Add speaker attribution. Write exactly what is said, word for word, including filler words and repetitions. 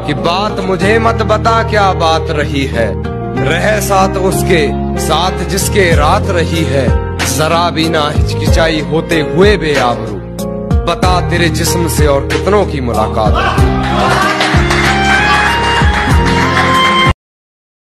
Speaker 1: कि बात मुझे मत बता क्या बात रही है, रह साथ उसके साथ जिसके रात रही है। जरा भी ना हिचकिचाई होते हुए बेआबरू, बता तेरे जिस्म से और कितनों की मुलाकात रही।